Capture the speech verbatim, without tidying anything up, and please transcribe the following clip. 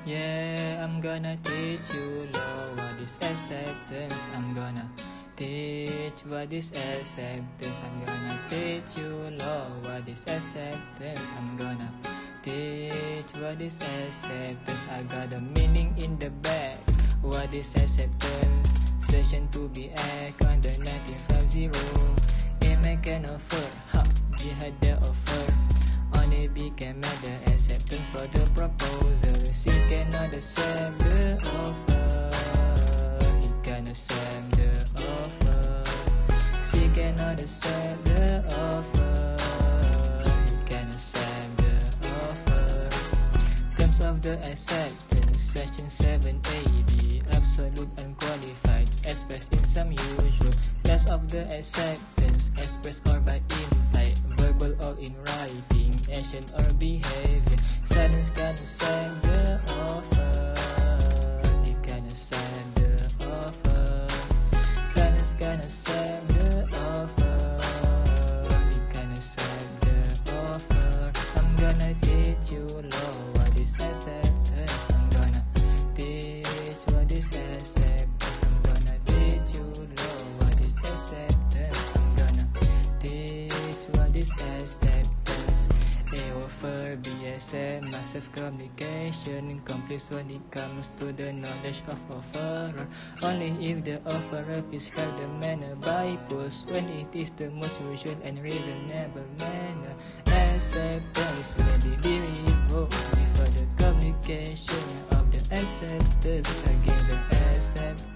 Yeah, I'm gonna teach you love what is acceptance. I'm gonna teach what is acceptance. I'm gonna teach you love what is acceptance. I'm gonna teach what is acceptance. I got a meaning in the back. What is acceptance? Session to be act on the nineteen fifty. A man can offer, ha, jihad the offer. Only became the acceptance for the proposal. She cannot accept the offer. He can accept the offer. She cannot accept the offer. He can accept the offer. Terms of the acceptance, section seven A B. Absolute unqualified, expressed in some usual. Class of the acceptance, expressed or by implied, verbal or in writing, action or behavior. Silence can accept the offer. It can accept the offer. Silence can accept the offer. It can accept the offer. I'm gonna teach you law what is acceptance. I'm gonna teach what is acceptance. I'm gonna teach you law what is acceptance. I'm gonna teach what is acceptance. A offer, B S M, massive communication, complete when it comes to the knowledge of offerer. Only if the offerer prescribes the manner by post, when it is the most usual and reasonable manner. Acceptance may be revoked before the communication of the acceptance. Again, the acceptance